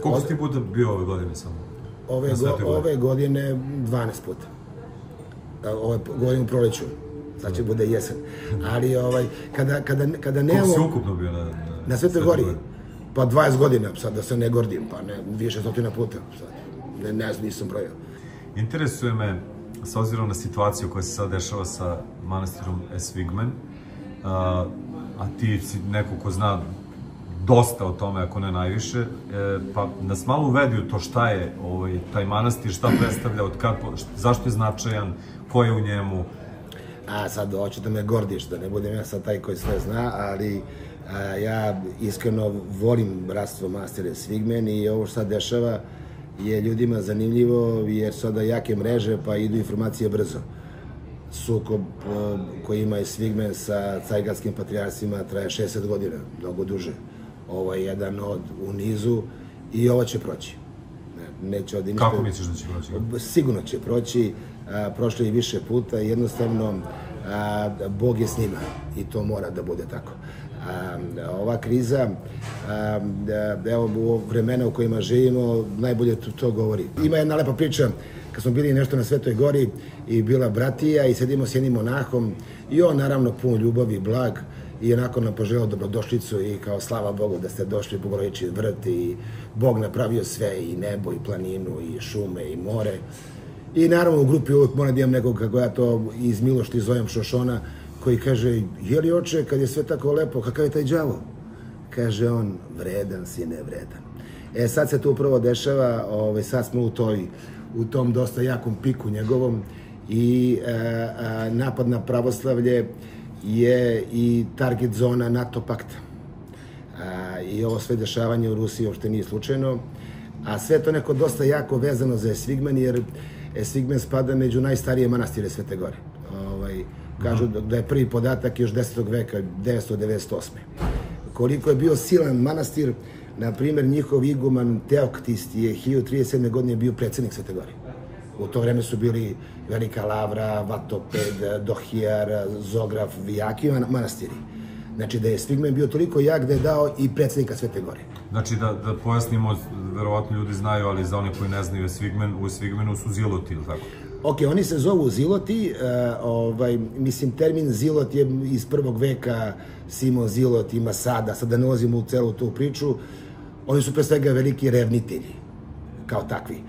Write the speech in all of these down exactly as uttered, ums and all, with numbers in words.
Koliko si ti puta bio ove godine samo? Ove godine dvanaest puta. Ove godine u proleću. Sad će bude jesen. Ali kada nemamo... Koliko si ukupno bio na... Na Svetoj Gori? Pa dvadeset godina, sad da se ne gordim, pa ne, više stotina puta. Ne, ne znam, nisam brojao. Interesuje me, s obzirom na situaciju koja se sad dešava sa manastirom Esvigmen, a ti si neko ko zna dosta o tome, ako ne najviše, pa nas malo uvedi u to šta je taj manastir, šta predstavlja, zašto je značajan, ko je u njemu. A sad, hoću da me gordiš, da ne budem ja sad taj koji sve zna, ali ja iskreno volim bratstvo manastira Esvigmen i ovo što sad dešava je ljudima zanimljivo jer su sada jake mreže pa idu informacije brzo. Sukob koji ima Esvigmen sa carigradskim patrijarhima traje šezdeset godina, mnogo duže. Ovo je jedan od u nizu i ovo će proći. Kako misliš da će proći? Sigurno će proći, prošlo je i više puta, jednostavno Bog je s njima i to mora da bude tako. Ova kriza, evo u vremena u kojima živimo, najbolje to govori. Ima jedna lepa priča, kad smo bili nešto na Svetoj Gori i bila bratija i sedimo s jednim monahom i on naravno pun ljubavi i blag i onako nam poželao dobrodošlicu i kao slava Bogu da ste došli Bogorodički vrt i Bog napravio sve i nebo i planinu i šume i more. I naravno u grupi uvijek moram da imam nekog, kako ja to iz milošti zovem Šošona, koji kaže, je li oče, kad je sve tako lepo, kakav je taj đavo? Kaže on, vredan si nevredan. E sad se to upravo dešava, sad smo u toj, u tom dosta jakom piku njegovom i napad na pravoslavlje je i target zona NATO pakta. I ovo sve dešavanje u Rusiji uopšte nije slučajno, a sve to neko dosta jako vezano za Esvigmen, jer Esvigmen spada među najstarije manastire Svete Gore. Kažu da je prvi podatak još desetog veka, devetsto devedeset osme. Koliko je bio silan manastir, na primjer, njihov iguman Teoktist je hiljadu trideset sedme godine bio predsjednik Svete Gore. U to vreme su bili Velika Lavra, Vatoped, Dohijar, Zograf, jaki manastiri. Znači da je Esvigmen bio toliko jak da je dao i predsjednika Svete Gore. Znači da pojasnimo, verovatno ljudi znaju, ali za one koji ne znaju Esvigmen, u Esvigmenu su ziloti, ili tako? Ok, oni se zovu ziloti, mislim termin zilot je iz prvog veka, Simon Zilot ima sada, sad da ne ulazimo u celu tu priču, oni su pre svega veliki revnitelji, kao takvi.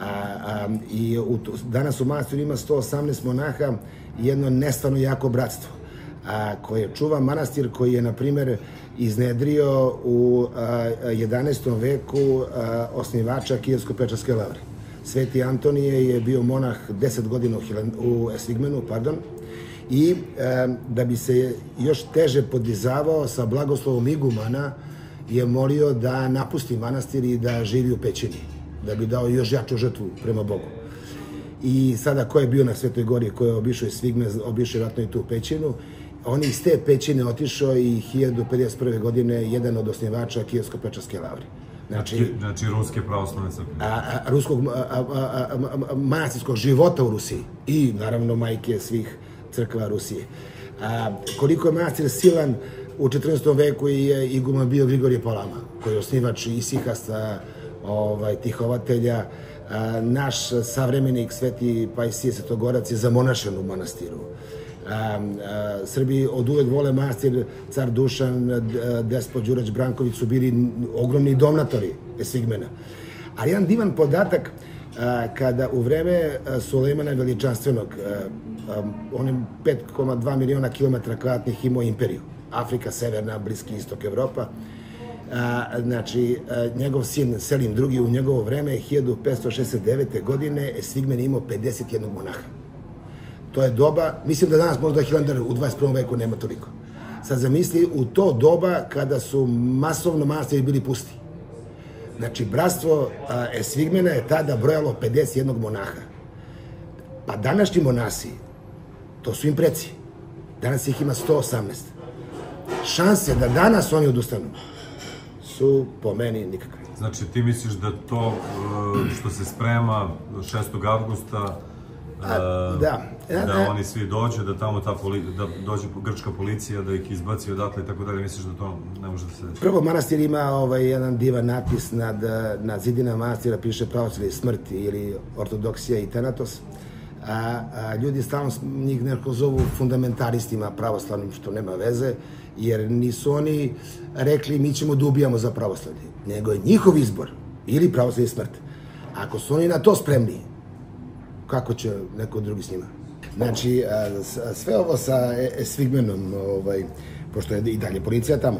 I danas u manastiru ima sto osamnaest monaha i jedno nestvarno jako bratstvo, koje čuva manastir koji je, na primjer, iznedrio u jedanaestom veku osnivača Kijevsko-Pečarske lavre. Sveti Antonije je bio monah deset godina u Esvigmenu, pardon, i da bi se još teže podizavao sa blagoslovom igumana je molio da napusti manastir i da živi u pećini, da bi dao još jaču žrtvu prema Bogu. I sada ko je bio na Svetoj Gori, ko je obišao Esvigmen, obišao vjerojatno i tu pećinu, on iz te pećine otišao i hiljadu pedeset prve godine jedan od osnivača Kijevsko-Pečarske lavre. Znači Ruske pravoslavne crkve. Ruskog manastirskog života u Rusiji i naravno majke svih crkva Rusije. Koliko je manastir silan, u četrnaestom veku je iguman bio Grigorije Palama, koji je osnivač Isihasta, tihovatelja. Naš savremenik Sveti Pajsije Svetogorac je zamonašen u manastiru. Srbi od uvek vole manastir, car Dušan, despot Đurađ Branković su bili ogromni donatori Esvigmena. Ali jedan divan podatak, kada u vreme Sulejmana Veličanstvenog, on je pet zarez dva miliona kilometara kvadratnih imao imperiju, Afrika, Severna, Bliski istok, Evropa. Znači, njegov sin Selim drugi u njegovo vreme, hiljadu petsto šezdeset devete godine, Esvigmen je imao pedeset jednog monaha. To je doba, mislim da danas možda Hilandar u dvadeset prvom veku nema toliko. Sad zamisli u to doba kada su masovno manastiri bili pusti. Znači, bratstvo Esvigmena je tada brojalo pedeset jednog monaha. Pa današnji monasi, to su im preci. Danas ih ima sto osamnaest. Šanse da danas oni odustanu su po meni nikakve. Znači, ti misliš da to što se sprema šestog avgusta... Da, da oni svi dođu, da tamo ta da dođe grčka policija, da ih izbaci odatle i tako dalje, misliš da to ne može da se desi? Prvo, manastir ima jedan divan natpis nad zidinama manastira, piše pravoslavlje i smrti ili ortodoksija i tenatos. Ljudi stalno njih neko zovu fundamentalistima pravoslavnim, što nema veze, jer nisu oni rekli mi ćemo da ubijamo za pravoslavlje, nego je njihov izbor ili pravoslavlje i smrt. Ako su oni na to spremni, kako će neko drugi s njima? Znači, sve ovo sa Esfigmenom, pošto je i dalje policija tamo,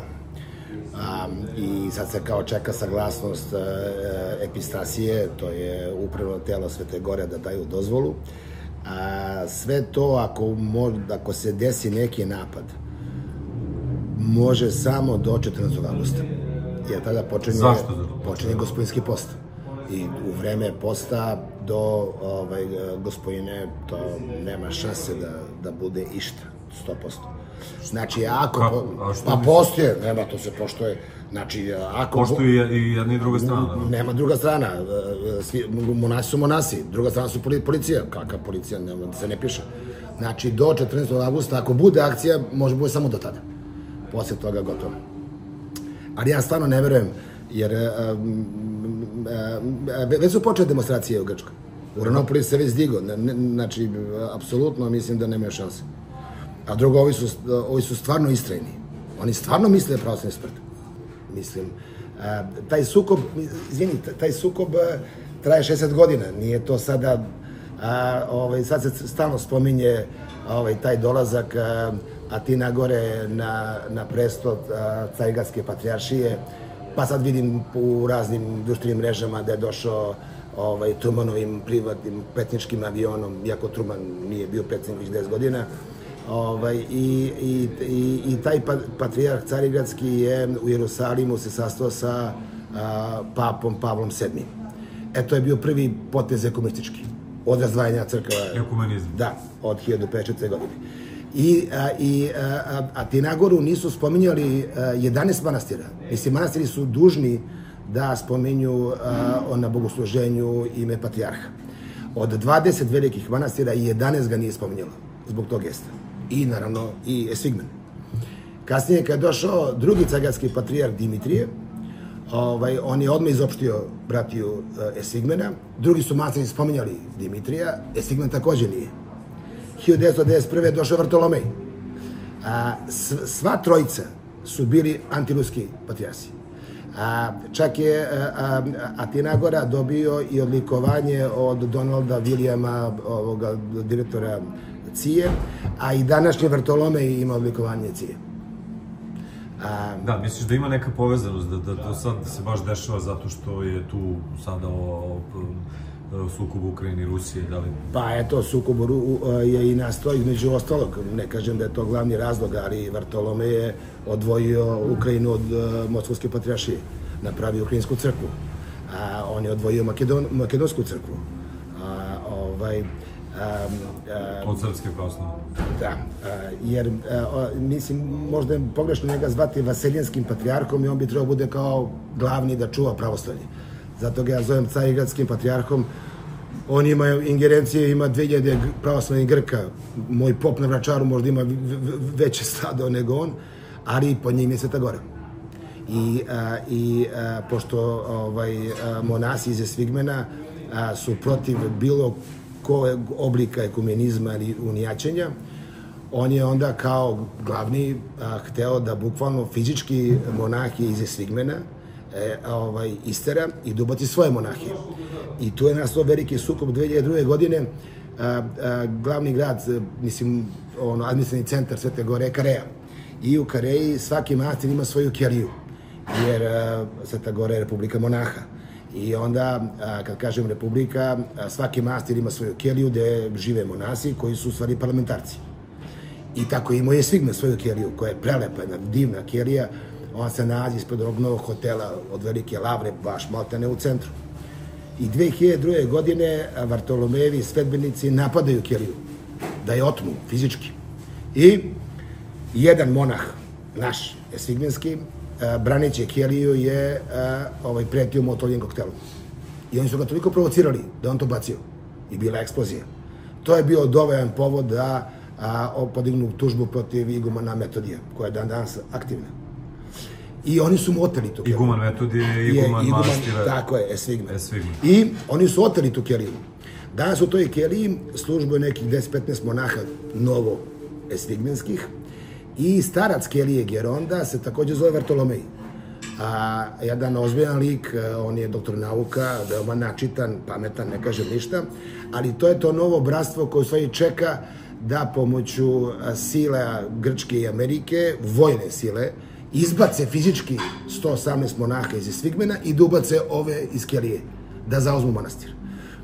i sad se kao čeka saglasnost epistasije, to je upravno telo Svete Gore da daju dozvolu. Sve to, ako se desi neki napad, može samo do četrnaestog avgusta. Jer tada počinje gospodinski post. I u vreme posta do gospodine to nema šanse da bude išta, sto posto. Znači, ako... Pa postoje, nema, to se poštoje. Znači, ako... Poštoje i jedna i druga strana. Nema druga strana. Monasi su monasi, druga strana su policija. Kakva policija, se ne piše. Znači, do četrnaestog avgusta, ako bude akcija, može bude samo do tada. Posle toga gotovo. Ali ja stvarno ne verujem, jer već su počele demonstracije u Grčkoj. U Ranopoli se već digo. Znači, apsolutno mislim da nemaju šanse. A drugo, ovi su stvarno istrajni. Oni stvarno misle pravoslavni smrt. Mislim, taj sukob, izvini, taj sukob traje šezdeset godina. Nije to sada, sad se stalno spominje taj dolazak Atina gore na presto Carigradske patrijaršije, pa sad vidim u raznim društvenim mrežama da je došao Trumanovim privatnim petničkim avionom, iako Truman nije bio petnik već deset godina. I taj patrijarh Carigradski je u Jerusalimu se sastao sa papom Pavlom sedmim. E, to je bio prvi potez ekumenistički, od razdvajanja crkava. Ekumenizam. Da, od hiljadu petsto četvrte godine. A ti na goru nisu spominjali jedanaest manastira. Mislim, manastiri su dužni da spominju na bogosluženju ime patrijarha. Od dvadeset velikih manastira i jedanaest ga nije spominjalo zbog tog gesta. I naravno i Esfigmen. Kasnije kad je došao drugi carigradski patrijarh Dimitrije, on je odmah izopštio bratiju Esfigmena. Drugi su manastiri spominjali Dimitrija, Esfigmen također nije. hiljadu devetsto devedeset prve je došao Vartolomej. Sva trojica su bili antiruski patrijarsi. Čak je Atinagora dobio i odlikovanje od Donalda Williama, direktora C I E, a i današnji Vartolomej ima odlikovanje C I E. Da, misliš da ima neka povezanost, da to sad se baš dešava zato što je tu sada sukob u Ukrajini i Rusije, da li... Pa eto, sukob je i nastao između ostalog, ne kažem da je to glavni razlog, ali Vartolomej je odvojio Ukrajinu od Moskovske patrijaršije, napravio Ukrajinsku crkvu, on je odvojio Makedonsku crkvu. Od Srpske pravoslavne. Da, jer mislim, možda je pogrešno njega zvati Vaseljanskim patrijarhom i on bi trebao bude kao glavni da čuva pravoslavlje. Zato ga ja zovem Carigradskim patrijarhom. On ima ingerencije, ima dve hiljade pravoslavnih Grka. Moj pop na Vračaru možda ima veće stado nego on, ali pod njim je Sveta Gora. I pošto monasi iz Esfigmena su protiv bilo kojeg oblika ekumenizma ili unijaćenja, on je onda kao glavni hteo da bukvalno fizički monahi iz Esfigmena istera i da ubaci svoje monahije. I tu je nastao veliki sukob dve hiljade druge godine. Glavni grad, mislim, administrativni centar Svete Gore je Kareja. I u Kareji svaki manastir ima svoju keliju, jer Sveta Gora je republika monaha. I onda, kad kažem republika, svaki manastir ima svoju keliju gde žive monasi koji su u stvari parlamentarci. I tako imao je Esfigmen svoju keliju, koja je prelepa, jedna divna kelija. On se nalazi ispred ovog novog hotela od Velike Lavre, baš maltene u centru. I dve hiljade druge godine Vartolomejevi sledbenici napadaju keliju, da je otmu fizički. I jedan monah, naš esfigmenski, braneći keliju je pretio motornim koktelom. I oni su ga toliko provocirali da on to bacio. I bila eksplozija. To je bio dovoljan povod da podignu tužbu protiv igumana Metodija, koja je dan danas aktivna. I oni su mu oteli tu keliju. Iguman Metodije i iguman manastira. Tako je, Esvigmen. Esvigmen. I oni su oteli tu keliju. Danas u toj keliji službuje nekih deset petnaest monaha novo esvigmenskih i starac kelije Geronda se takođe zove Vartolomej. A jedan ozbiljan lik, on je doktor nauka, veoma načitan, pametan, ne kažem ništa, ali to je to novo bratstvo koje u stvari čeka da pomoću sile Grčke i Amerike, vojne sile, izbace fizički sto osamnaest monaha iz Esvigmena i da ubace ove iz kelije, da zauzmu manastir.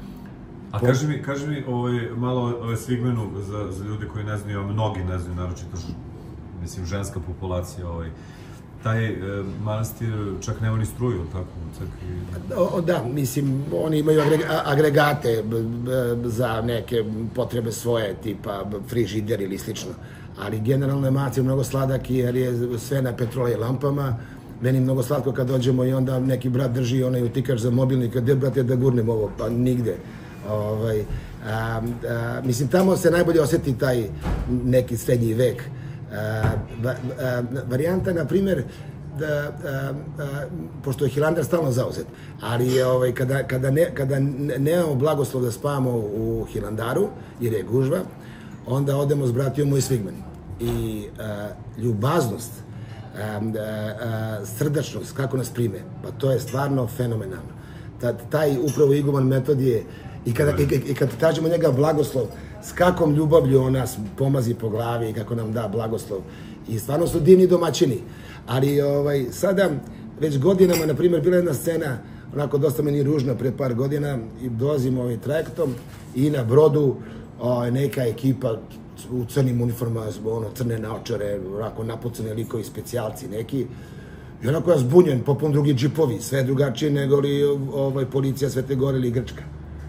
A kaži mi, kaži mi ovaj, malo o Esvigmenu za, za ljudi koji ne znaju, a mnogi ne znaju, naročito, mislim, ženska populacija, ovaj, taj e, manastir čak nema ni struju, tako? Čak i... o, da, mislim, oni imaju agregate za neke potrebe svoje, tipa frižider ili slično, ali generalno je manastir mnogo sladak jer je sve na petrole i lampama. Meni mnogo slatko kad dođemo i onda neki brat drži onaj utikač za mobilnik, gde, brate, da gurnem ovo, pa nigde. Ovaj, a, a, mislim, tamo se najbolje osjeti taj neki srednji vek. A, va, a, varijanta, na primjer, da, a, a, pošto je Hilandar stalno zauzet, ali ovaj, kada, kada, ne, kada nemamo blagoslov da spavamo u Hilandaru, jer je gužva, onda odemo s bratijom u Esvigmen. I a, ljubaznost, a, a, srdačnost, kako nas prime, pa to je stvarno fenomenalno. Ta, taj upravo iguman Metodije, i kada, i, i kada tražimo njega blagoslov, s kakvom ljubavlju on nas pomazi po glavi i kako nam da blagoslov. I stvarno su divni domaćini. Ali ovaj, sada, već godinama, na primjer, bila jedna scena, onako dosta meni ružna, pre par godina, i dolazimo ovaj trajektom i na brodu o, neka ekipa u crnim uniformama, ono, crne naočare, onako napucane likovi, specijalci neki. I onako ja zbunjen, popun drugi džipovi, sve drugačije nego li ovaj, policija Svete Gore ili Grčka.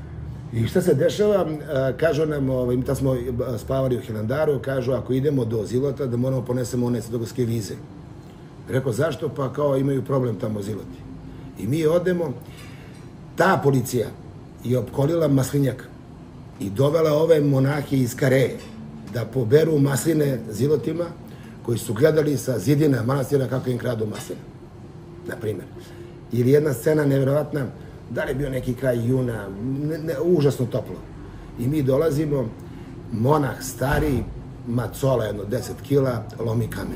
I šta se dešava, kažu nam, ovaj, tad smo spavali u Hilandaru, kažu ako idemo do Zilota da moramo ponesemo one svetogorske vize. Rekao, zašto? Pa kao imaju problem tamo Ziloti. I mi odemo, ta policija je opkolila maslinjak i dovela ove monahe iz Kareje da poberu masline Zilotima, koji su gledali sa zidina manastira kako im kradu masline, na primjer. Ili jedna scena nevjerovatna, da li je bio neki kraj juna, ne, ne, užasno toplo. I mi dolazimo, monah stari, macola jedno deset kila, lomi kamen.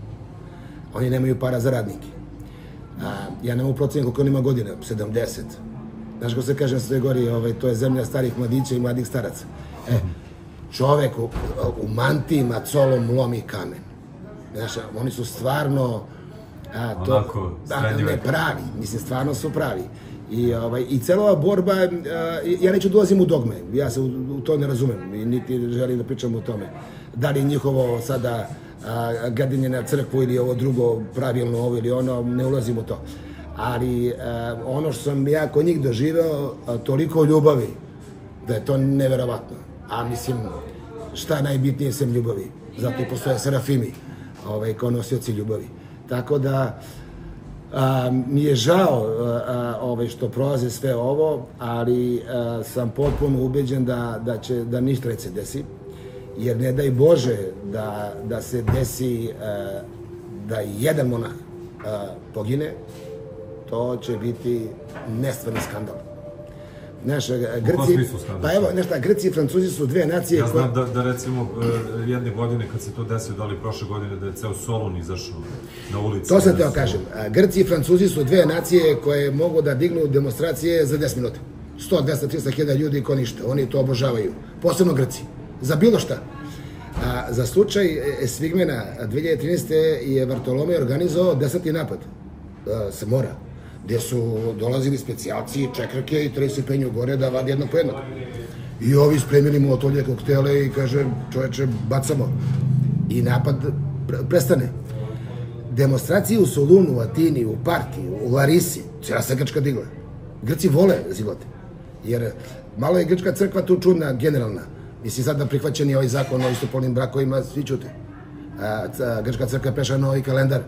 Oni nemaju para za radnike. A, ja nemam procenje koliko on ima godina, sedamdeset. Znaš ko se kaže na Svete Gori, ovaj, to je zemlja starih mladića i mladih staraca. E, čovek u, u mantiji macolom lomi kamen. Znaš, oni su stvarno... A, to, onako, srednji vek. Ne, pravi, mislim, stvarno su pravi. I, ovaj, i cela ova borba, a, ja neću dolazim u dogme, ja se u, u to ne razumem i niti želim da pričam o tome. Da li njihovo sada a, gadenje na crkvu ili ovo drugo pravilno, ovo ili ono, ne ulazim u to. Ali a, ono što sam ja kod njih doživeo, a, toliko ljubavi, da je to neverovatno. A mislim, šta najbitnije sem ljubavi? Zato i postoje serafimi, ovaj, kao nosioci ljubavi. Tako da, a, mi je žao a, a, ovaj, što prolaze sve ovo, ali a, sam potpuno ubeđen da, da će, da ništa ne se desi, jer ne daj Bože da, da se desi a, da jedan monah a, pogine, to će biti nestvarni skandal. Znaš, Grci, pa evo, nešto, Grci i Francuzi su dve nacije... Ja znam da, da recimo jedne godine kad se to desilo, da li prošle godine, da je ceo Solun izašao na ulici. To sam teo kažem. Grci i Francuzi su dve nacije koje mogu da dignu demonstracije za deset minuta. sto, dvesta, trista hiljada ljudi ko ništa. Oni to obožavaju. Posebno Grci. Za bilo šta. A, za slučaj Esvigmena dve hiljade trinaeste. je Vartolomej organizovao deseti napad a, sa mora, gde su dolazili specijalci, čekrke i tri se penju gore da vadi jedno po jedno. I ovi spremili molotovlje koktele i kaže, čoveče, bacamo. I napad prestane. Demonstracije u Solunu, u Atini, u Parti, u Larisi, cijela se Grčka digla. Grci vole Zilote. Jer malo je Grčka crkva tu čudna, generalna. Mislim, sad da prihvaćen je ovaj zakon o istopolnim brakovima, svi čute. A, Grčka crkva peša novi kalendar.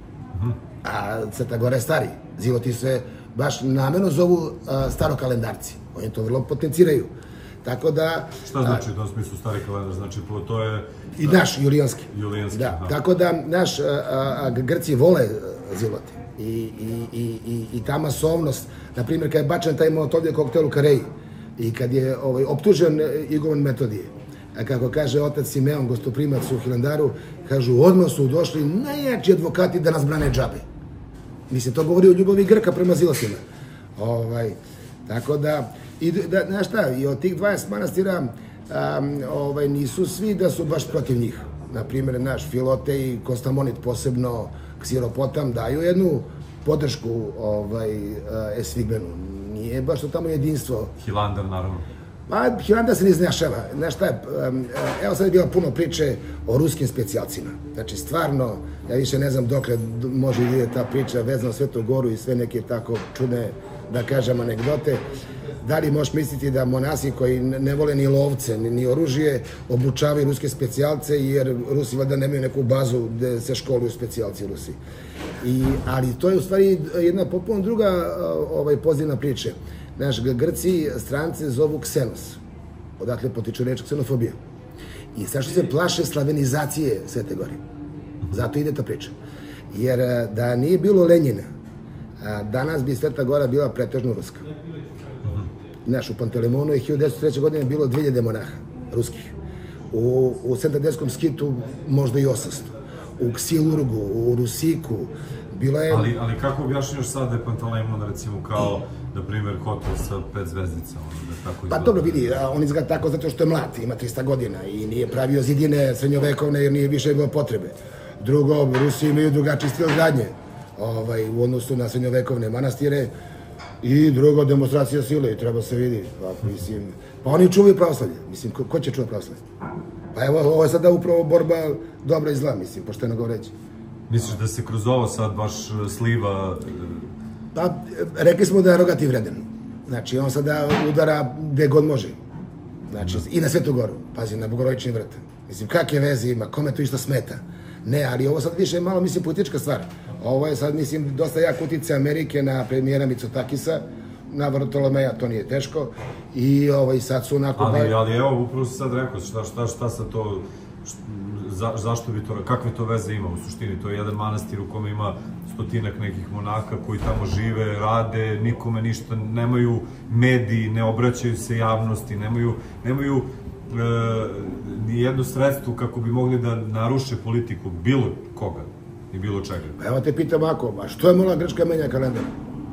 A Crna Gora je stari. Ziloti se baš namerno zovu starokalendarci. Oni to vrlo potenciraju. Tako da... Šta znači u tom smislu stari kalendar? Znači, to je... I naš, julijanski. Julijanski, da. Tako da, naš, Grci vole zilote. I, i, i, i ta masovnost, na primjer, kad je bačen taj Molotovljev koktel u Kareji i kad je ovaj, optužen Igovan Metodije, a kako kaže otac Simeon, gostoprimac u Hilandaru, kažu, odmah su došli najjači advokati da nas brane džabe. Mislim, to govori o ljubavi Grka prema zilotima. Ovaj, tako da, i, da, znaš šta, i od tih dvadeset manastira um, ovaj, nisu svi da su baš protiv njih. Naprimjer, naš Filote i Kostamonit, posebno Ksiropotam, daju jednu podršku ovaj, Esfigbenu. Nije baš to tamo jedinstvo. Hilandar, naravno. Pa, Hilandar se ne iznašava. Znaš šta je, evo sad je bila puno priče o ruskim specijalcima. Znači, stvarno, ja više ne znam dokle može vidjeti ta priča vezana o Svetu Goru i sve neke tako čudne, da kažem, anegdote. Da li možeš misliti da monasi koji ne vole ni lovce, ni oružje, obučavaju ruske specijalce, jer Rusi valjda nemaju neku bazu gde se školuju specijalci Rusi. I, ali to je u stvari jedna potpuno druga ovaj, pozivna priča. Znaš, Grci strance zovu ksenos. Odatle potiče reč ksenofobija. I sad što se plaše slavenizacije Svete Gore. Zato ide ta priča. Jer da nije bilo Lenjina, danas bi Sveta Gora bila pretežno ruska. Znaš, u Pantelemonu je hiljadu devetsto treće. godine bilo dve hiljade monaha, ruskih. U, u Sentadeskom skitu možda i osamsto. U Ksilurgu, u Rusiku, bilo je... Ali, ali kako objašnjaš sad da je Pantelemon, recimo, kao, na primjer, hotel sa pet zvezdica, ono, da tako izgleda? Pa dobro, vidi, on izgleda tako zato što je mlad, ima trista godina i nije pravio zidine srednjovekovne jer nije više bilo potrebe. Drugo, Rusi imaju drugačiji stil gradnje ovaj, u odnosu na srednjovekovne manastire. I drugo, demonstracija sile, treba se vidi. Pa, mislim, pa oni čuvaju pravoslavlje. Mislim, ko, ko će čuvati pravoslavlje? Pa evo, ovo je sada upravo borba dobra i zla, mislim, pošteno govoreći. Misliš da se kroz ovo sad baš sliva... Pa, rekli smo da je rogati vredan. Znači, on sada udara gde god može. Znači, i na Svetu Goru. Pazi, na Bogorodični vrt. Mislim, kakve veze ima, kome to išta smeta? Ne, ali ovo sad više je malo, mislim, politička stvar. Ovo je sad, mislim, dosta jak utice Amerike na premijera Mitsotakisa, na Bartolomeja, to nije teško. I ovaj, sad su onako... Ali, ali evo, upravo si sad rekao, šta, šta, šta sad to... Za, zašto bi to, kakve to veze ima u suštini? To je jedan manastir u kome ima stotinak nekih monaka koji tamo žive, rade, nikome ništa, nemaju mediji, ne obraćaju se javnosti, nemaju, nemaju e, ni jedno sredstvo kako bi mogli da naruše politiku bilo koga i bilo čega. Pa evo te pitam ako, a što je morala Grčka menja kalendar?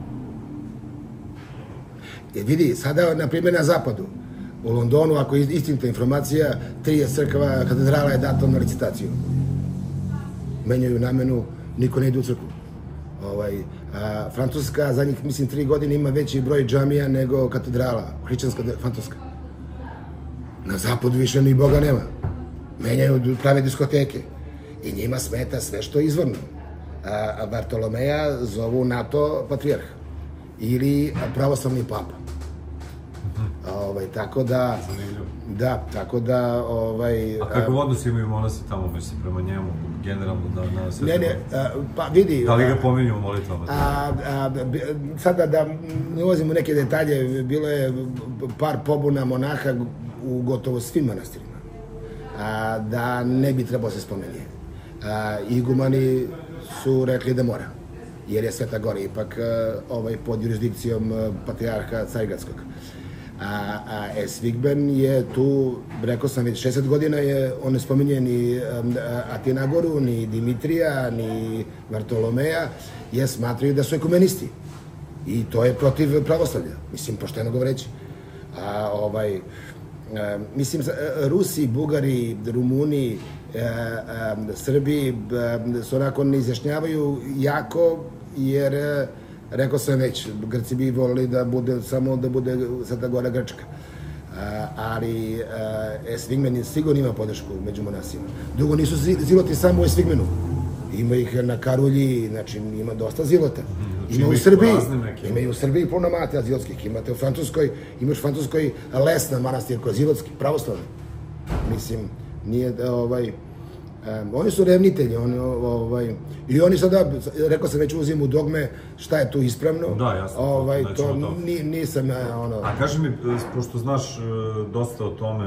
Jer vidi, sada, na primjer, na zapadu, u Londonu, ako je istinita informacija, tri je crkva, katedrala je dato na licitaciju. Menjaju namenu, niko ne ide u crkvu. Ovaj, a, Francuska, zadnjih, mislim, tri godine ima veći broj džamija nego katedrala, hrišćanska Francuska. Na zapadu više ni Boga nema. Menjaju, prave diskoteke. I njima smeta sve što je izvorno. A, a Bartolomeja zovu NATO patrijarh. Ili pravoslavni papa. Ovaj, tako da... Zanimljivo. Da, tako da... Ovaj, a kakav odnos imaju monasi tamo, mislim, prema njemu, generalno, da na sve... Ne, ne, a, pa vidi... Da li ga pominju u molitvama? A, a, sada da ne ulazimo u neke detalje, bilo je par pobuna monaha u gotovo svim manastirima. A, da ne bi trebalo se spomenije. A, igumani su rekli da mora, jer je Sveta Gora ipak ovaj, pod jurisdikcijom patrijarha Carigradskog. A, a Esfigben je tu, rekao sam već, šezdeset godina je, on ne spominje ni Atinagoru, ni Dimitrija, ni Bartolomeja, jer smatraju da su ekumenisti. I to je protiv pravoslavlja, mislim, pošteno govoreći. A, ovaj, a, mislim, Rusi, Bugari, Rumuni, a, a, Srbi a, se onako ne izjašnjavaju jako, jer... Rekao sam već, Grci bi volili da bude, samo da bude Sveta Gora Grčka. A, ali Esfigmen sigurno ima podršku među monasima. Drugo, nisu ziloti samo u Esfigmenu. Ima ih na Karulji, znači ima dosta zilota. Ima u Srbiji, ima i u Srbiji puno mate zilotskih. Imate u Francuskoj, imaš u Francuskoj Lesna manastir koja je zilotski, pravoslavni. Mislim, nije ovaj... Oni su revnitelji, i oni sada, rekao sam već uzim u dogme šta je tu ispravno. Da, jasno. To nisam, ono... A kaži mi, pošto znaš dosta o tome,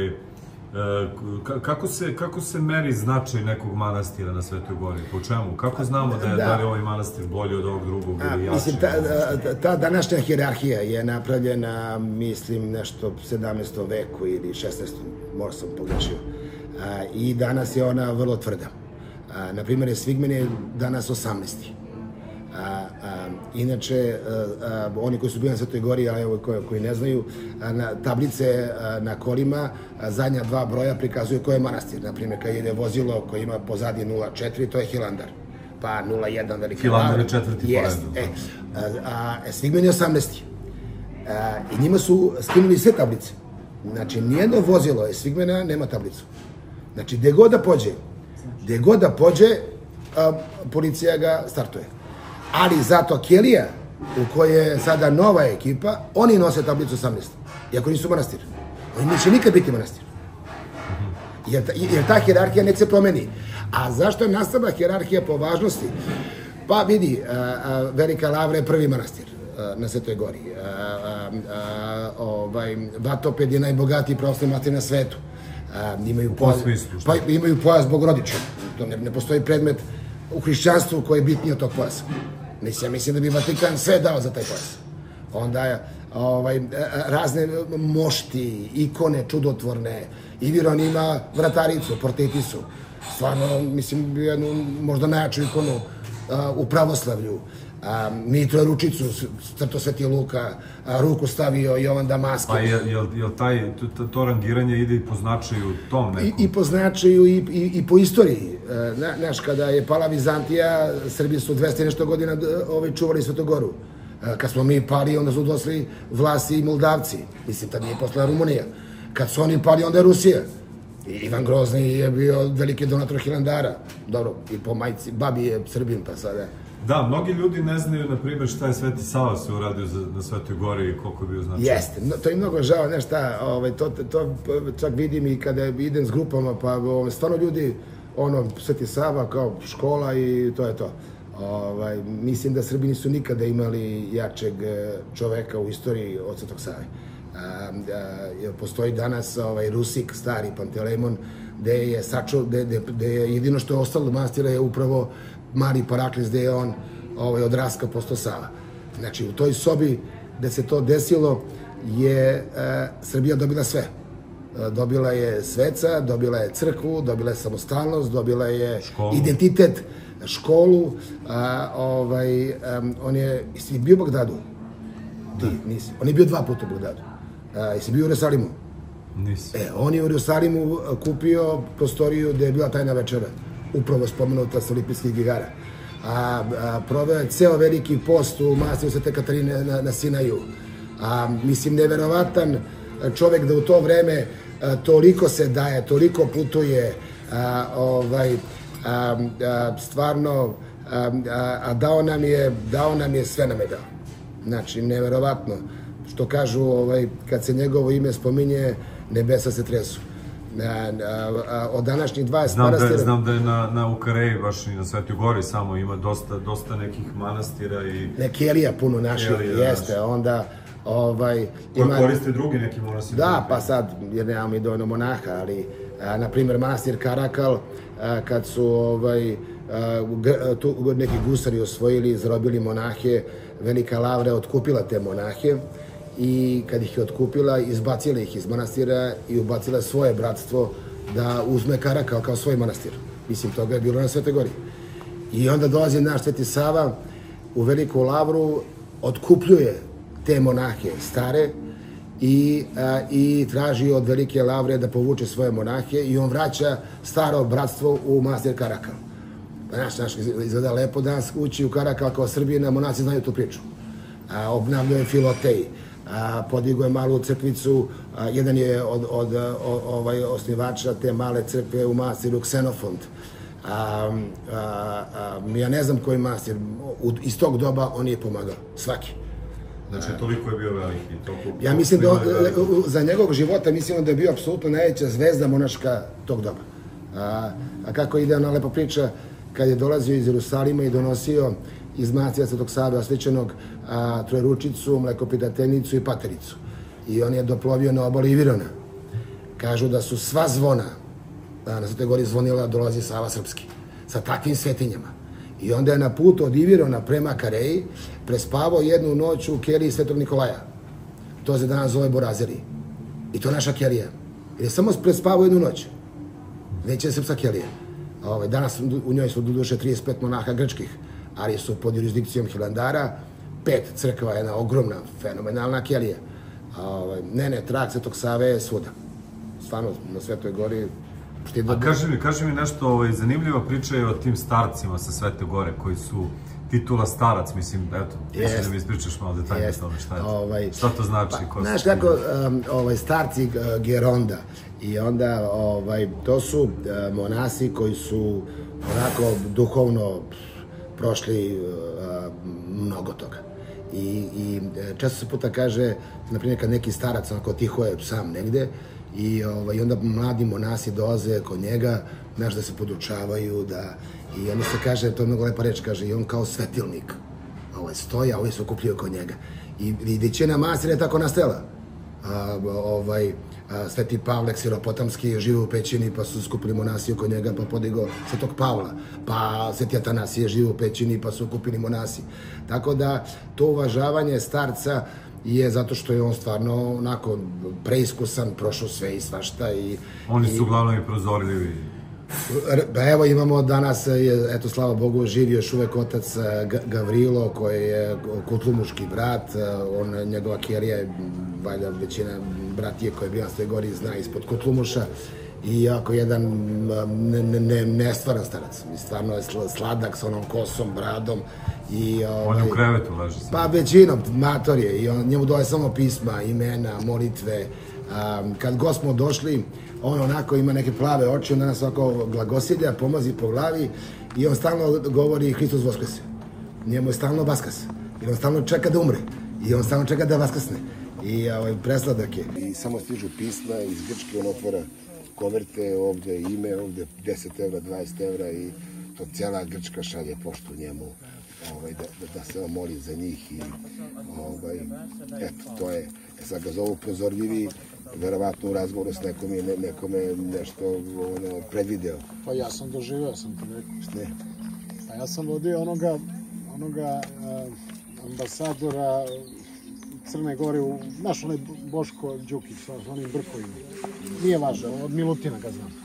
kako se meri značaj nekog manastira na Svetoj Gori? Po čemu? Kako znamo da je ovaj manastir bolji od ovog drugog ili jači? Mislim, ta današnja hijerarhija je napravljena, mislim, nešto u sedamnaestom veku ili šesnaestom, možda sam pogrešio. I danas je ona vrlo tvrda. Naprimjer, Svigmen je danas osamnaesti. Inače, oni koji su bili na Svetoj Gori, a evo koji ne znaju, tablice na kolima, zadnja dva broja prikazuju koji je manastir. Naprimjer, kad ide vozilo koje ima pozadnje nula četiri, to je Hilandar. Pa nula jedan veliki lavr. Hilandar je četvrti po redu. A Svigmen je osamnaesti. I njima su skinuli sve tablice. Znači, nijedno vozilo je Svigmena nema tablicu. Znači, gde god da pođe, gde god da pođe, policija ga startuje. Ali zato Kelija, u kojoj je sada nova ekipa, oni nose tablicu osamnaest. Iako nisu manastir. Oni neće nikad biti manastir. Jer ta hijerarhija neće se promeni. A zašto je nastala hijerarhija po važnosti? Pa vidi, Velika Lavra je prvi manastir na Svetoj Gori. Vatoped je najbogatiji pravoslavni manastir na svetu. Imaju pojas Bogorodičan. Ne postoji predmet u hrišćanstvu koji je bitniji od tog pojasa. Ja mislim da bi Vatikan sve dao za taj pojas. Onda razne mošti, ikone čudotvorne, Iviron ima vrataricu, portetisu. Stvarno, mislim, jednu možda najjaču ikonu u pravoslavlju. Mitro je ručicu, crto Sveti Luka, ruku stavio Jovan Damaski. Pa je li to rangiranje ide i po značaju tom nekom? I po značaju i po istoriji. Znaš, kada je pala Vizantija, Srbi su dvesta i nešto godina čuvali Svetogoru. Kad smo mi pali, onda su došli Vlasi i Moldavci. Mislim, tad nije posla Rumunija. Kad su oni pali, onda je Rusija. Ivan Grozni je bio veliki donator Hilandara. Dobro, i po majci, babi je Srbin, pa sada... Da, mnogi ljudi ne znaju, na primjer, šta je Sveti Sava se uradio na Svetoj Gori i koliko je bio značaj. Jeste, to je mnogo žao, znaš šta, to čak vidim i kada idem s grupama, pa stvarno ljudi, ono, Sveti Sava kao škola i to je to. Mislim da Srbi nisu nikada imali jačeg čoveka u istoriji od Svetog Save. Postoji danas Rusik, stari Pantelejmon, gde je jedino što je ostalo od manastira je upravo Mali Paraklis, gde je on od Raska postao Sava. Znači, u toj sobi gde se to desilo je Srbija dobila sve. Dobila je sveca, dobila je crkvu, dobila je samostalnost, dobila je identitet, školu. On je, jesi bio u Bagdadu? Ti, nisi. On je bio dva puta u Bagdadu. Jesi bio u Jerusalimu? Nisi. On je u Jerusalimu kupio prostoriju gde je bila tajna večera. Upravo spomenuta sa olimpijskih igara. Proveo je ceo veliki post u manastiru Svete Katarine na Sinaju. Mislim, neverovatan čovek da u to vreme toliko se daje, toliko putuje, stvarno, a dao nam je, dao nam je, sve nam je dao. Znači, neverovatno. Što kažu, kad se njegovo ime spominje, nebesa se tresu. Od današnjih dvadeset manastira... Znam da je na Ukareji, baš i na Svetoj Gori samo, ima dosta nekih manastira i... Ne, Kelija puno naših, jeste, onda... Koji koriste drugi neki manastiri? Da, pa sad, jer nemamo mi dovoljno monaha, ali, na primjer, manastir Karakal, kad su neki gusari osvojili, zarobili monahe, Velika Lavra je otkupila te monahe, i kad ih je otkupila, izbacila ih iz manastira i ubacila svoje bratstvo da uzme Karakal kao svoj manastir. Mislim, toga je bilo na Svetoj Gori. I onda dolazi naš Sveti Sava u Veliku Lavru, otkupljuje te monahe stare i traži od Velike Lavre da povuče svoje monahe i on vraća staro bratstvo u manastir Karakal. Znaš, izgleda lepo danas ući u Karakal kao Srbina, monaci znaju tu priču. Obnavljaju Filotej, podigao je malu crkvicu, jedan je od osnivača te male crkve u manastiru Ksenofont. Ja ne znam koji manastir, iz tog doba on je pomagao, svaki. Znači, toliko je bio veliki. Ja mislim da za njegovog života mislim da je bio apsolutno najveća zvezda monaška tog doba. A, a kako ide ona lepa priča kad je dolazio iz Jerusalima i donosio iz manastira Svetog Save osvećenog a, Trojeručicu, Mlekopitateljnicu i Patericu. I on je doplovio na obali Ivirona. Kažu da su sva zvona na Svetoj Gori zvonila, dolazi Sava Srpski sa takvim svetinjama. I onda je na putu od Ivirona prema Kareji prespavao jednu noć u keliji Svetog Nikolaja. To se danas zove Borazeri. I to je naša kelija. Jer je samo prespavao jednu noć. Neće je srpska kelija. Ove, danas u njoj su doduše trideset pet monaha grčkih, ali su pod jurisdikcijom Hilandara. Pet crkva, jedna ogromna, fenomenalna kelija. Ove, ne, ne, trag Svetog Save je svuda. Stvarno, na Svetoj Gori. A kaži mi, kaži mi nešto, ovaj, zanimljiva priča je o tim starcima sa Svete Gore, koji su titula starac, mislim, eto, mislim da mi ispričaš malo detaljno o tome, šta je to? Ovaj, šta to znači? Pa, znaš kako, um, ovaj, starci uh, Geronda, i onda, ovaj, to su uh, monasi koji su onako duhovno prošli uh, mnogo toga. I, i često se puta kaže, na primjer, kad neki starac onako tiho je sam negde, i ovaj, onda mladi monasi dolaze kod njega, znaš, da se podučavaju, da, i onda se kaže, to je mnogo lepa reč, kaže, i on kao svetilnik ovaj, stoji, a ovi se okupljaju kod njega. I, i većina manastira je tako nastajala. A, ovaj, a, Sveti Pavle Ksiropotamski živi u pećini, pa su skupili monasi oko njega, pa podigo Svetog Pavla. Pa Sveti Atanasije živi u pećini, pa su kupili monasi. Tako da, to uvažavanje starca je zato što je on stvarno onako preiskusan, prošao sve i svašta. I, Oni i, su uglavnom i prozorljivi. Pa evo imamo danas, je, eto slava Bogu, živi još uvek otac Gavrilo, koji je kutlumuški brat. On, njegova kelija je, valjda većina bratije koje je bio na Svetoj Gori zna ispod kutlumuša. I jako jedan ne, ne, nestvaran starac. Stvarno je sladak sa onom kosom, bradom. I, ovaj, on je u krevetu leži. Pa većinom, mator je. I on, njemu dole samo pisma, imena, molitve. Um, kad god smo došli, on onako ima neke plave oči, onda nas ovako glagosilja, pomozi po glavi i on stalno govori Hristos Voskrsio. Njemu je stalno vaskas. I on stalno čeka da umre. I on stalno čeka da vaskrsne. I ovaj, presladak je. I samo stižu pisma iz Grčke, on otvara koverte, ovde ime, ovde deset evra, dvadeset evra i to cijela Grčka šalje poštu njemu, ovaj, da, da, da se on moli za njih i ovaj, eto, to je, sad ga zovu prozorljivi, verovatno u razgovoru s nekom je ne, nekome nešto ono, predvideo. Pa ja sam doživeo, sam to rekao. Ne? Pa ja sam vodio onoga, onoga uh, ambasadora Crne Gore, u, znaš, onaj Boško Đukić, s onim brkovima. Nije važno, od Milutina ga znam.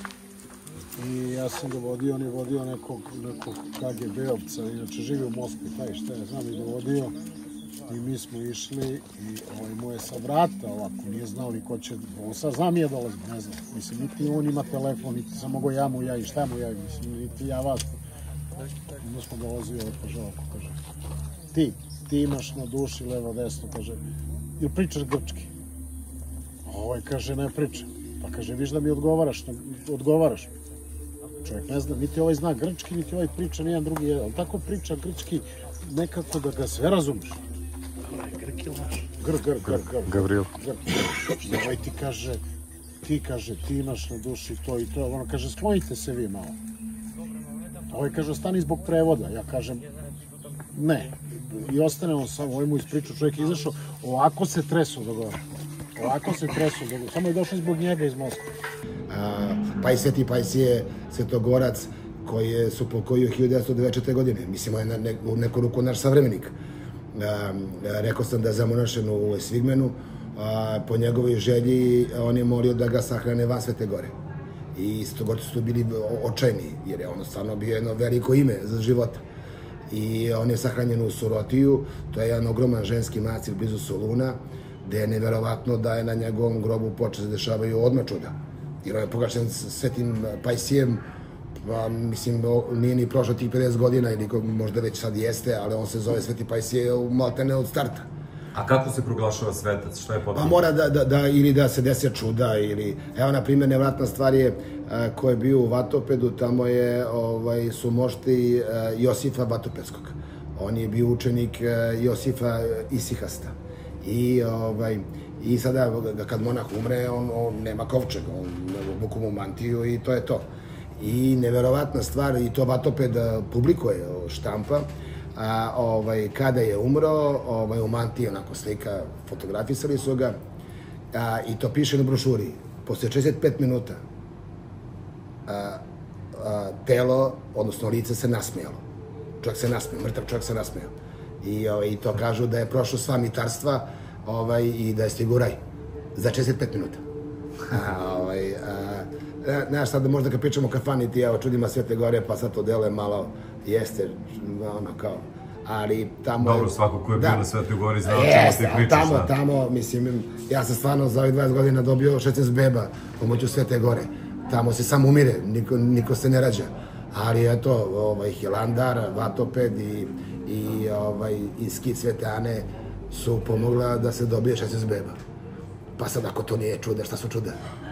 I ja sam ga vodio, on je vodio nekog, nekog K G B-ovca, inače živi u Moskvi, taj šta je, znam i ga vodio. I mi smo išli i ovaj, mu je sa vrata ovako, nije znao ni ko će, on sad znam je dolazim, ne znam. Mislim, niti on ima telefon, niti sam mogo ja mu ja i šta mu ja, mislim, niti ja vas. Onda smo ga vozili ovaj kaže ovako, kaže, ti, ti imaš na duši levo desno, kaže, ili pričaš grčki? Ovaj kaže, ne pričam. Pa kaže, viš da mi odgovaraš, odgovaraš. Čovjek ne zna, niti ovaj zna grčki, niti ovaj priča, nijedan drugi jedan. Ali tako priča grčki, nekako da ga sve razumiješ. Grk ili naš? Grk, Grk, Grk, Grk. Gavril. I ovaj ti kaže, ti kaže, ti imaš na duši to i to. Ono kaže, sklonite se vi malo. Ovaj kaže, ostani zbog prevoda. Ja kažem, ne. I ostane on samo, ovaj mu ispričao, čovjek je izašao, ovako se tresu do gore. Ovako se tresu do gore. Samo je došao zbog njega iz Moskve. Paj Sveti Pajsije, svetogorac, koji je se upokojio hiljadu devetsto devedeset četvrte. godine. Mislim, on je ne, u neku ruku naš savremenik. A, rekao sam da je zamonašen u Svigmenu. A, po njegovoj želji on je molio da ga sahrane van Svete Gore. I svetogorci su bili očajni, jer je ono stvarno bio jedno veliko ime za života. I on je sahranjen u Sorotiju, to je jedan ogroman ženski manastir blizu Soluna, gde je neverovatno da je na njegovom grobu počeo se dešavaju odmah čuda. Jer on je pogašen Svetim Pajsijem, pa, mislim, nije ni prošlo tih pedeset godina, ili možda već sad jeste, ali on se zove Sveti Pajsije maltene od starta. A kako se proglašava svetac? Šta je potrebno? Pa mora da, da, da, ili da se desi čuda, ili... Evo, na primjer, nevratna stvar je a, ko je bio u Vatopedu, tamo je, ovaj, su mošti a, Josifa Vatopedskog. On je bio učenik a, Josifa Isihasta. I, ovaj, i sada, kad monah umre, on, on nema kovčeg, on obuku mu mantiju i to je to. I neverovatna stvar, i to Vatoped publikuje, štampa, a, ovaj, kada je umro, ovaj, u mantiji onako slika, fotografisali su ga, a, i to piše na brošuri. Posle šezdeset pet minuta a, a, telo, odnosno lice se nasmijalo. Čovjek se nasmijao, mrtav čovjek se nasmijao. I, ovaj, i to kažu da je prošlo sva mitarstva ovaj, i da je stigao u raj. Za šezdeset pet minuta. A, ovaj, a, znaš, sad možda kad pričamo o kafani ti, evo, čudima Svete Gore, pa sad to deluje malo, jeste, ono, kao, ali tamo... Dobro, svako ko je bio na Svetoj Gori znao o čemu ti pričaš. Tamo, tamo, mislim, ja sam stvarno za ovih dvadeset godina dobio šesnaest beba pomoću Svete Gore. Tamo se samo umire, niko, niko se ne rađa. Ali eto, ovaj, Hilandar, Vatoped i, i, ovaj, i skit Svete Ane su pomogla da se dobije šesnaest beba. Pa sad, ako to nije čuda, šta su čuda?